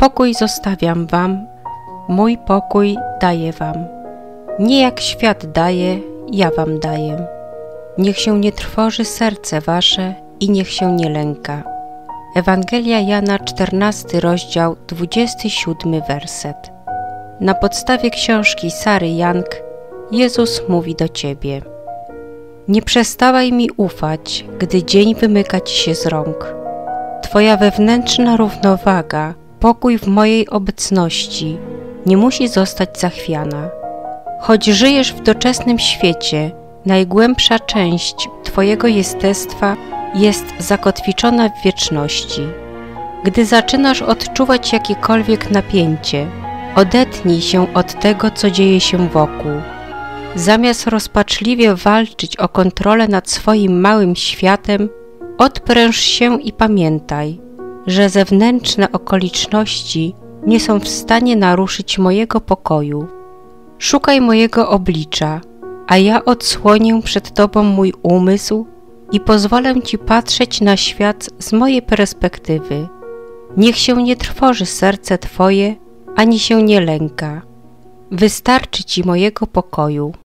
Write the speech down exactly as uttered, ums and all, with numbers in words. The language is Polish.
Pokój zostawiam wam, mój pokój daję wam. Nie jak świat daje, ja wam daję. Niech się nie trwoży serce wasze i niech się nie lęka. Ewangelia Jana, czternasty rozdział, dwudziesty siódmy werset. Na podstawie książki Sary Young Jezus mówi do ciebie: nie przestawaj mi ufać, gdy dzień wymyka ci się z rąk. Twoja wewnętrzna równowaga, pokój w mojej obecności nie musi zostać zachwiana. Choć żyjesz w doczesnym świecie, najgłębsza część twojego jestestwa jest zakotwiczona w wieczności. Gdy zaczynasz odczuwać jakiekolwiek napięcie, odetnij się od tego, co dzieje się wokół. Zamiast rozpaczliwie walczyć o kontrolę nad swoim małym światem, odpręż się i pamiętaj, że zewnętrzne okoliczności nie są w stanie naruszyć mojego pokoju. Szukaj mojego oblicza, a ja odsłonię przed tobą mój umysł i pozwolę ci patrzeć na świat z mojej perspektywy. Niech się nie trwoży serce twoje, ani się nie lęka. Wystarczy ci mojego pokoju.